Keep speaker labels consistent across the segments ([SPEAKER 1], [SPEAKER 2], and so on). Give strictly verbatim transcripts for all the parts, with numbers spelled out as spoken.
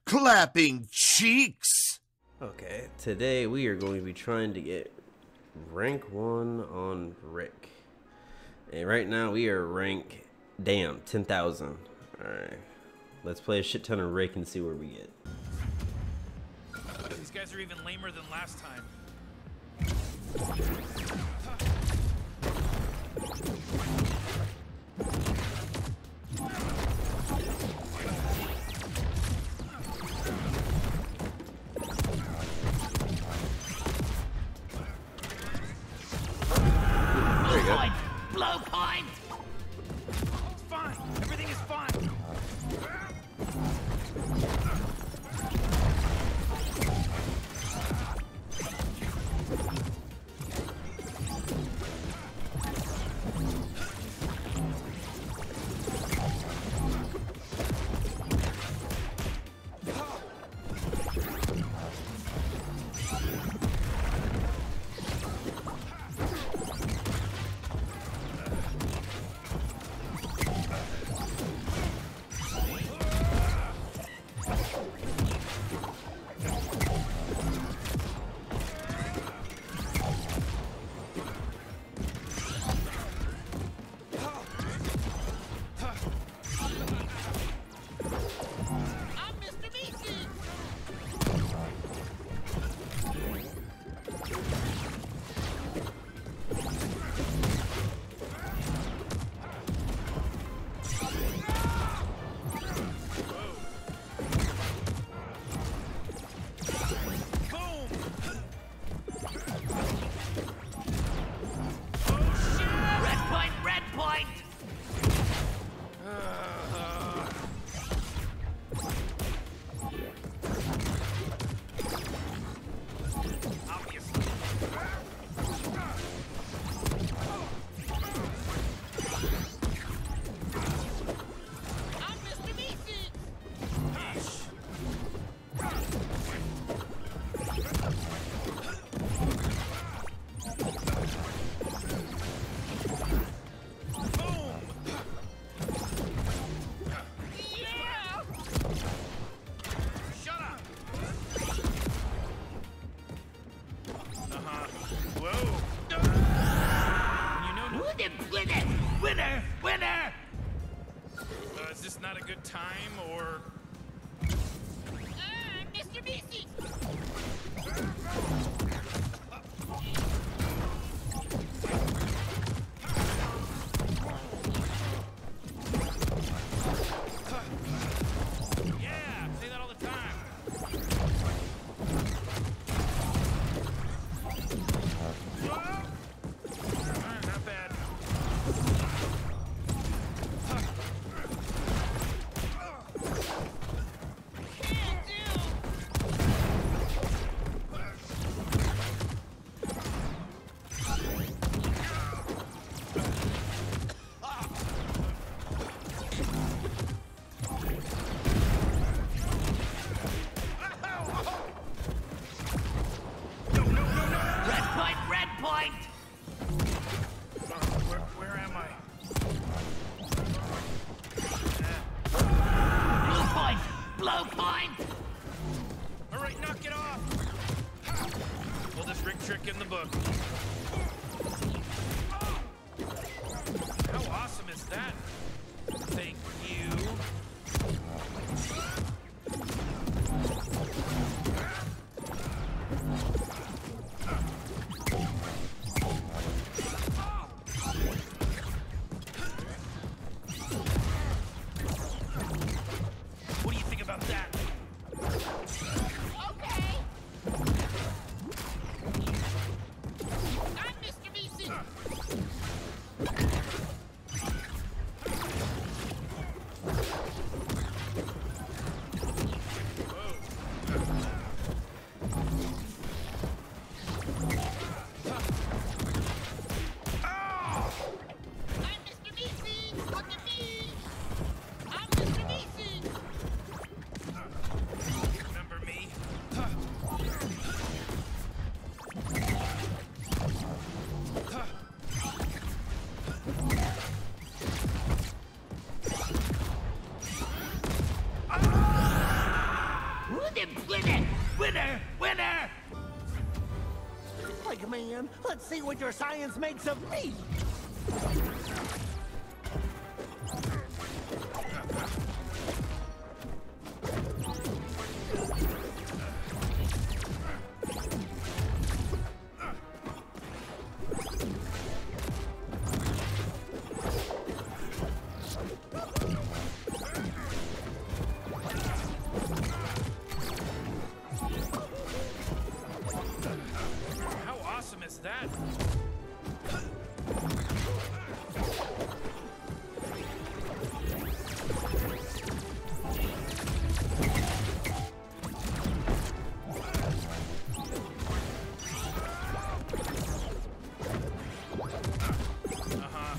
[SPEAKER 1] clapping cheeks.
[SPEAKER 2] Okay, today we are going to be trying to get rank one on Rick. And right now we are rank, damn, ten thousand. Alright, let's play a shit ton of Rick and see where we get.
[SPEAKER 3] These guys are even lamer than last time.
[SPEAKER 2] There you go.
[SPEAKER 3] Blow point! It's fine. Everything is fine. Winner! Winner! Uh, is this not a good time, or...
[SPEAKER 4] Ah, Mister Beastie!
[SPEAKER 3] Yeah, say that all the time. Ah, not bad.
[SPEAKER 4] Blow point!
[SPEAKER 3] Alright, knock it off! Oldest Rick trick in the book. How awesome is that? Thank you. What do you think about that?
[SPEAKER 4] Okay. the winner?
[SPEAKER 3] Winner! Winner!
[SPEAKER 5] Like, man, let's see what your science makes of me.
[SPEAKER 3] How awesome is that? Uh-huh.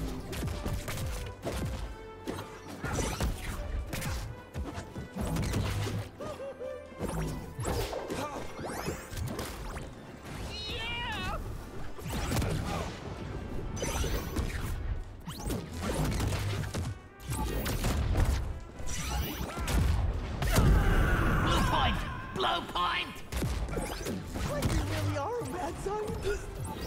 [SPEAKER 4] Yeah! Blue point! Blue point!
[SPEAKER 5] Like, you really are a mad scientist.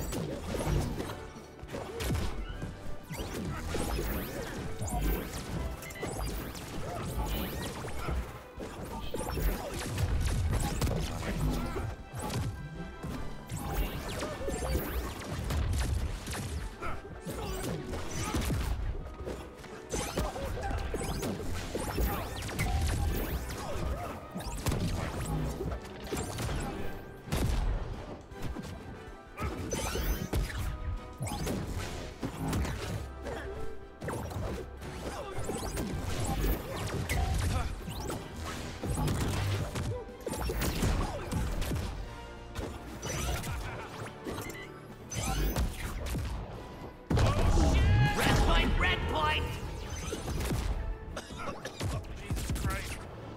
[SPEAKER 4] Red point! Red point!
[SPEAKER 3] Jesus Christ.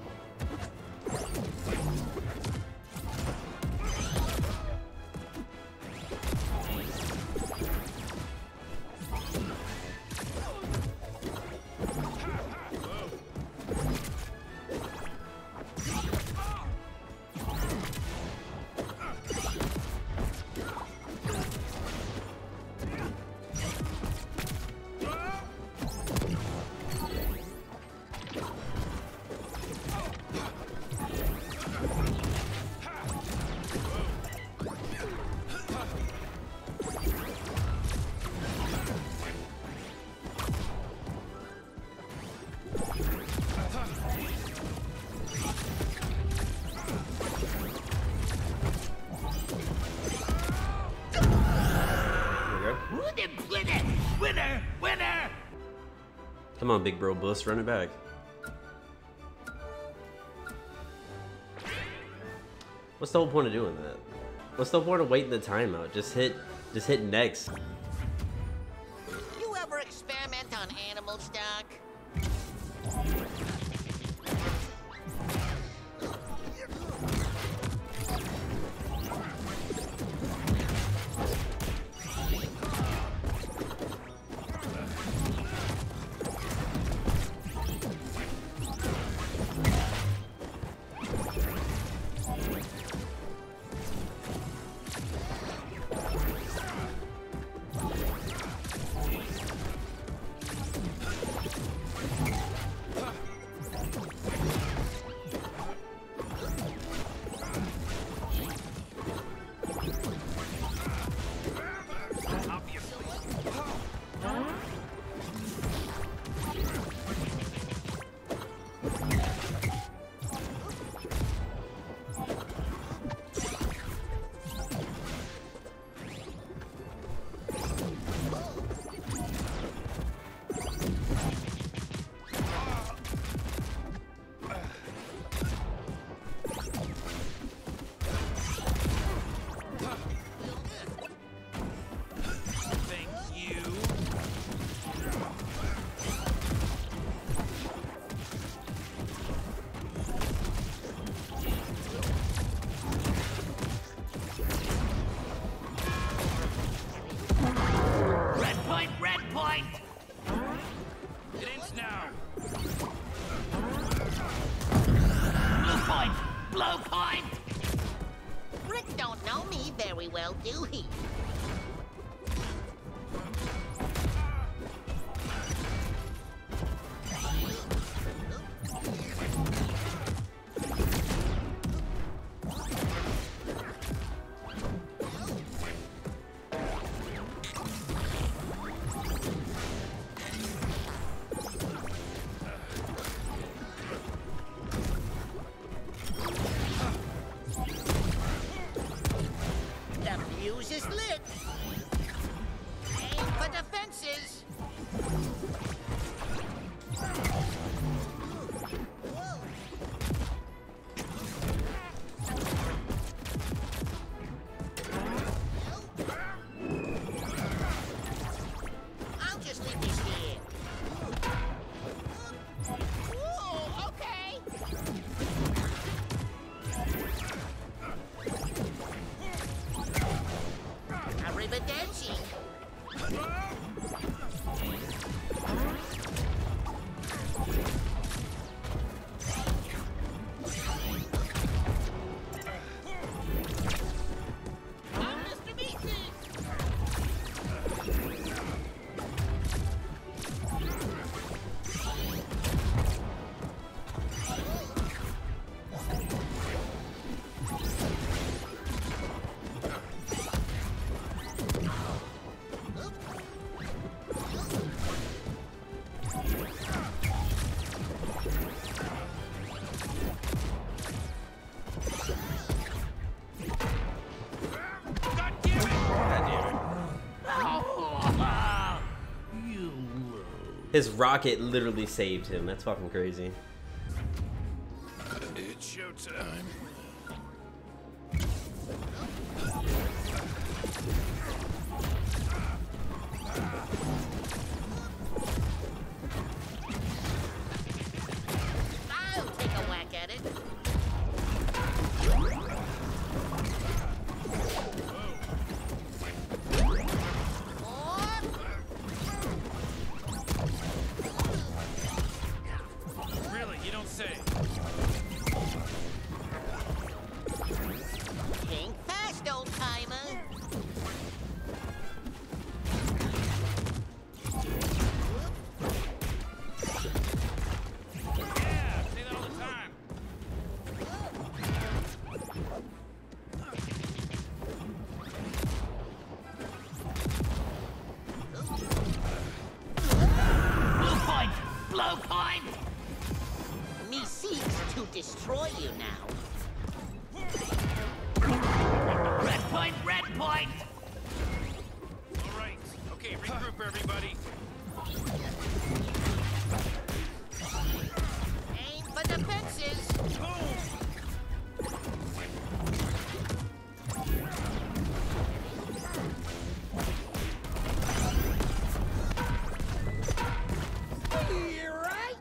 [SPEAKER 2] There we go.
[SPEAKER 4] Who the winner?
[SPEAKER 3] Winner! Winner!
[SPEAKER 2] Come on, big bro, bus, run it back. What's the whole point of doing that? What's the point of waiting the time out? Just hit, just hit next.
[SPEAKER 4] You ever experiment on animal stock? blow point. Rick don't know me very well, do he? Is lit. Aim for the fences. Whoa. I'll just leave this here. Whoa, okay. Arrivederci.
[SPEAKER 2] His rocket literally saved him. That's fucking crazy.
[SPEAKER 3] It's showtime.
[SPEAKER 4] I'll take a whack at it.
[SPEAKER 3] Really, you don't say.
[SPEAKER 4] Think fast, old timer.
[SPEAKER 3] Yeah, say that all the time.
[SPEAKER 4] Blue point! Blow point! Me seeks to destroy you now. Red point, red point!
[SPEAKER 3] All right. Okay, regroup, everybody.
[SPEAKER 4] Aim for the fences!
[SPEAKER 3] Boom!
[SPEAKER 4] You're right!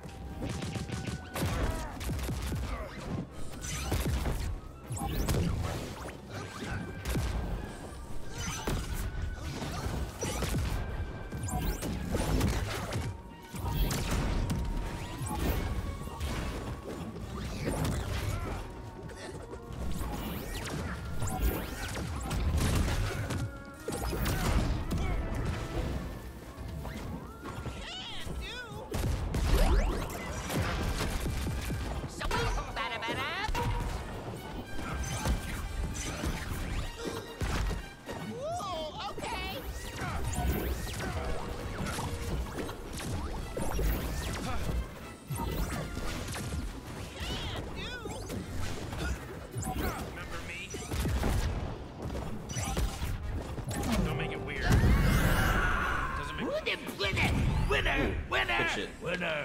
[SPEAKER 3] Winner! Winner!
[SPEAKER 2] Good shit.
[SPEAKER 3] Winner!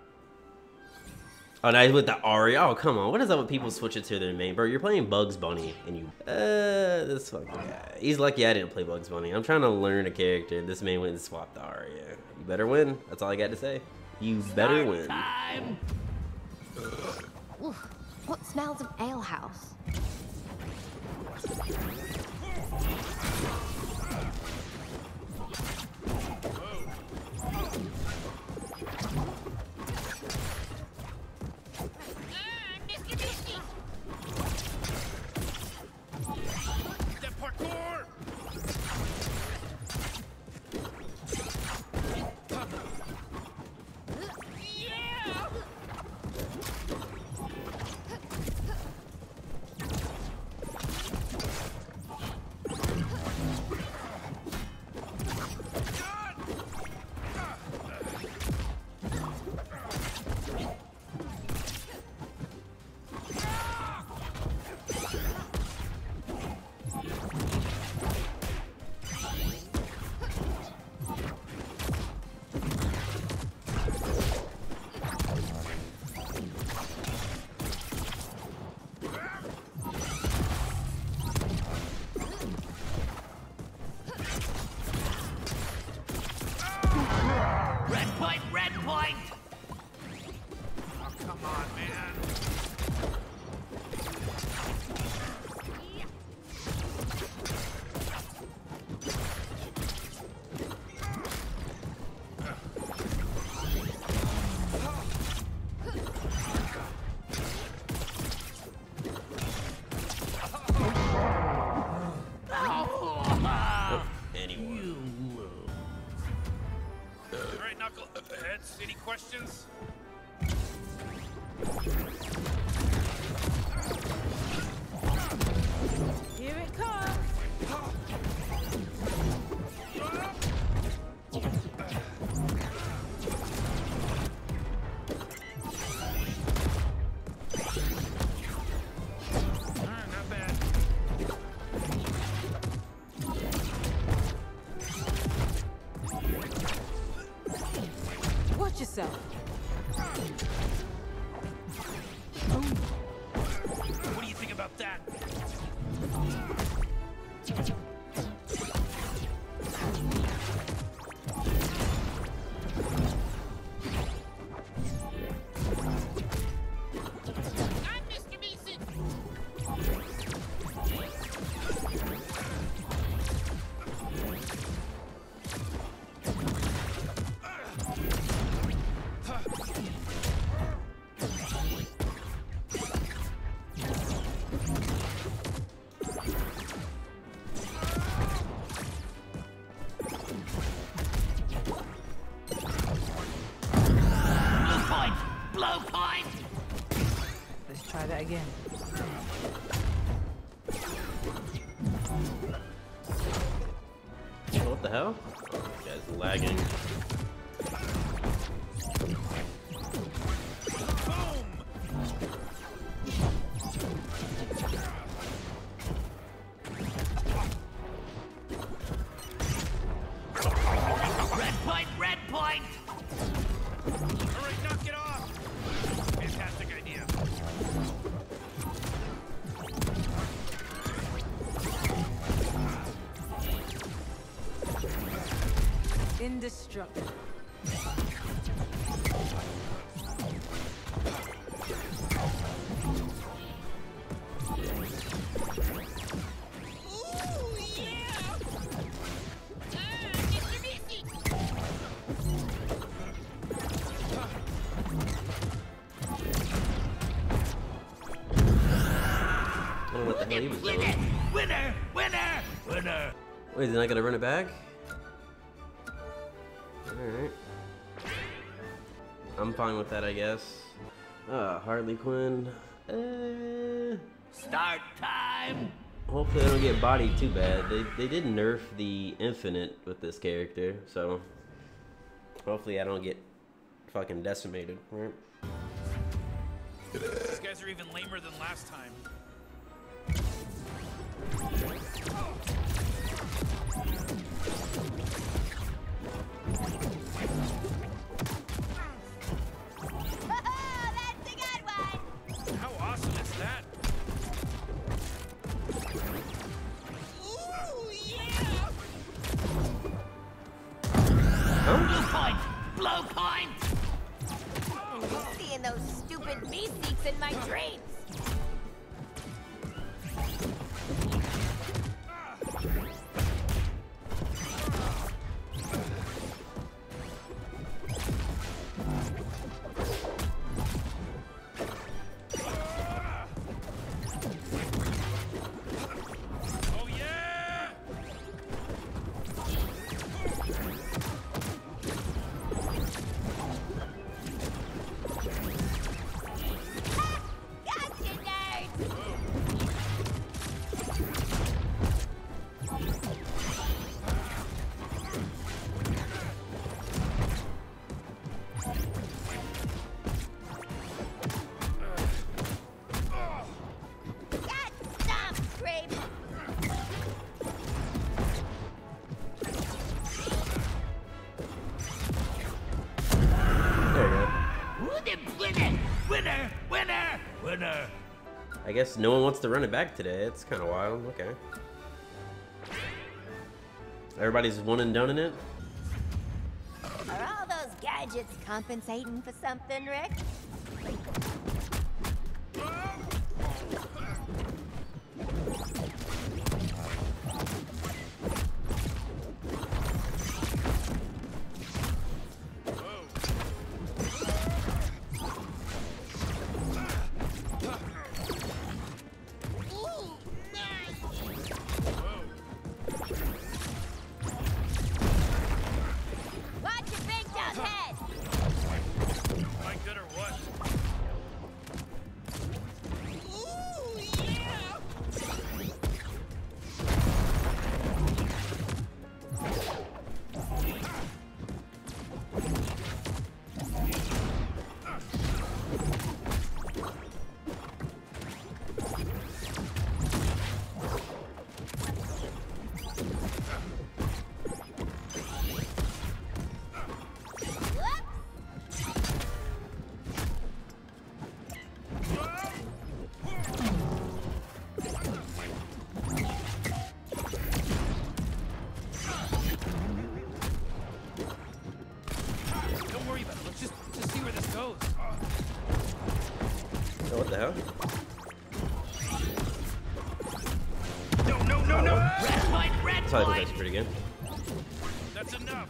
[SPEAKER 2] Oh, now he's with the Ari. Oh, come on. What is up with people switch it to their main? Bro, you're playing Bugs Bunny, and you... Uh, this fucking guy. He's lucky I didn't play Bugs Bunny. I'm trying to learn a character. This man went and swapped the Ari. You better win. That's all I got to say. You better win.
[SPEAKER 3] Time!
[SPEAKER 6] Oof, what smells of alehouse?
[SPEAKER 4] Ah, Mister Misty!
[SPEAKER 3] about that.
[SPEAKER 4] I'm Mister Mason. Blue point! Blue point!
[SPEAKER 7] Let's try that again.
[SPEAKER 2] What the hell? Oh, this guy's lagging.
[SPEAKER 4] Red point! Red point!
[SPEAKER 3] All right, knock it off. Fantastic idea.
[SPEAKER 7] Indestructible.
[SPEAKER 4] Ooh, yeah! Ah, Mister Mason!
[SPEAKER 2] I don't know what the hell he was doing.
[SPEAKER 4] Winner! Winner! Winner! Winner!
[SPEAKER 2] Wait, is he not gonna run it back? Alright. I'm fine with that, I guess. Uh, Harley Quinn. Uh,
[SPEAKER 4] Start time!
[SPEAKER 2] hopefully I don't get bodied too bad. They, they did nerf the infinite with this character, so hopefully I don't get fucking decimated, right?
[SPEAKER 3] These guys are even lamer than last time.
[SPEAKER 6] That's a good one.
[SPEAKER 3] How awesome is that?
[SPEAKER 4] Ooh, yeah!
[SPEAKER 2] Huh?
[SPEAKER 4] Blue point! Blue point!
[SPEAKER 6] Seeing those stupid me-seeks in my dreams.
[SPEAKER 3] Oh yeah!
[SPEAKER 6] Gotcha, nerds. Got stumped, Grape.
[SPEAKER 2] There we go.
[SPEAKER 4] Winner! Winner! Winner! Winner!
[SPEAKER 2] I guess no one wants to run it back today. It's kind of wild. Okay. Everybody's one and done in it?
[SPEAKER 6] Are all those gadgets compensating for something, Rick?
[SPEAKER 4] Ooh, nice!
[SPEAKER 6] Watch your big dumb head.
[SPEAKER 3] Am I good or what?
[SPEAKER 2] Oh, what the hell?
[SPEAKER 3] No, no, no, no!
[SPEAKER 4] Red point, red
[SPEAKER 2] This probably
[SPEAKER 4] point.
[SPEAKER 2] actually pretty good.
[SPEAKER 3] That's enough.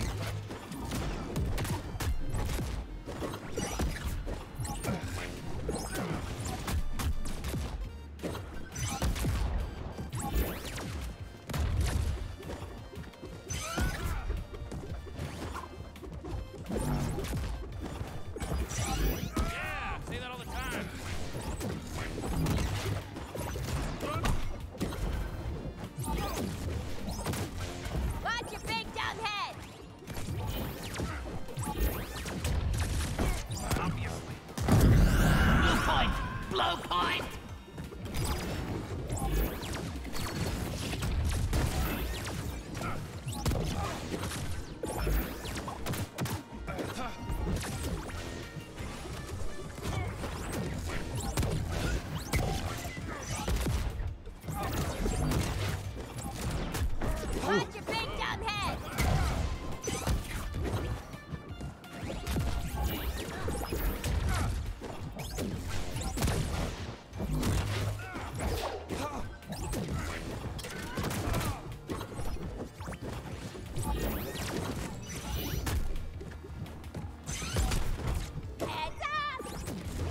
[SPEAKER 3] Yeah, say that all the time.
[SPEAKER 6] Watch your big dumb head!
[SPEAKER 4] Blue point, blue point.
[SPEAKER 6] Watch your big dumb head! Heads up!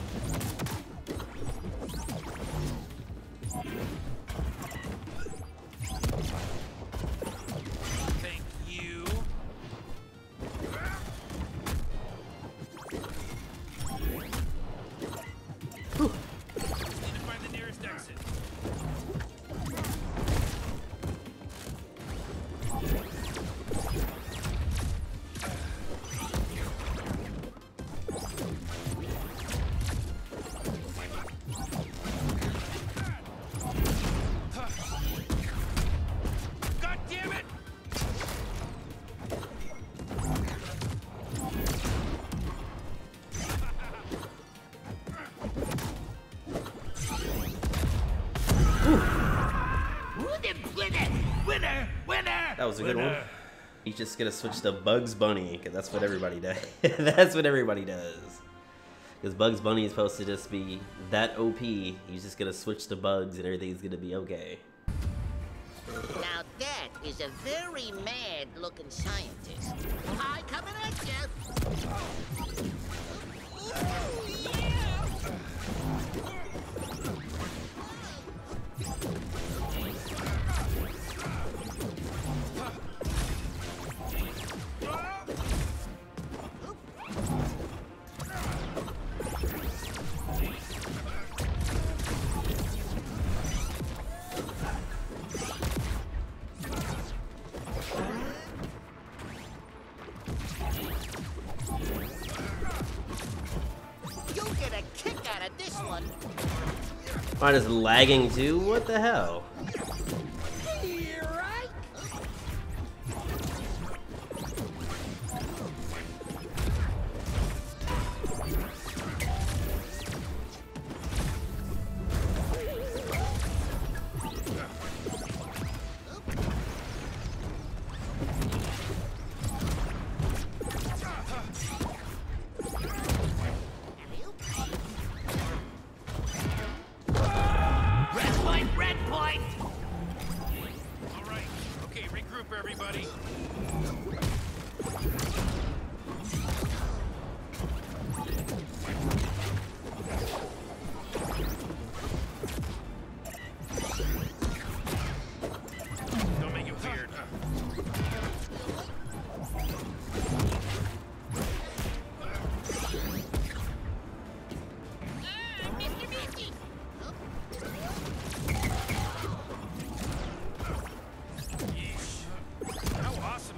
[SPEAKER 3] Thank you. Need to find the nearest exit. God damn it!
[SPEAKER 4] Winner, winner, winner.
[SPEAKER 2] That was a good one.
[SPEAKER 3] Winner.
[SPEAKER 2] He's just gonna switch to Bugs Bunny because that's what everybody does. That's what everybody does. Because Bugs Bunny is supposed to just be that O P. He's just gonna switch to Bugs and everything's gonna be okay.
[SPEAKER 4] Now that is a very mad-looking scientist. Hi, coming at you. You'll get a kick out of this one.
[SPEAKER 2] Mine is lagging too? What the hell?
[SPEAKER 4] Here, right? Red point, red point.
[SPEAKER 3] All right. Okay, regroup, everybody. Don't make it weird.
[SPEAKER 6] Mister Misty!
[SPEAKER 3] Yeesh. How awesome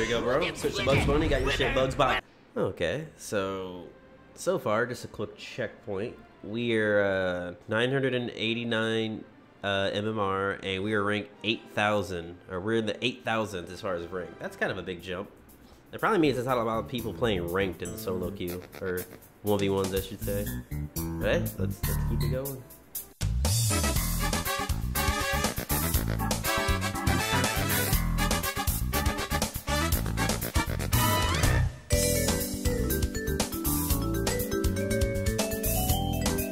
[SPEAKER 2] There you go, bro. Switch to Bugs Bunny. Got your shit, Bugs Bot. Okay, so so far, just a quick checkpoint. We are uh, nine hundred eighty-nine uh, M M R, and we are ranked eight thousand, or we're in the eight thousands as far as rank. That's kind of a big jump. It probably means there's not a lot of people playing ranked in the solo queue, or one v ones, I should say. But hey, let's let's keep it going.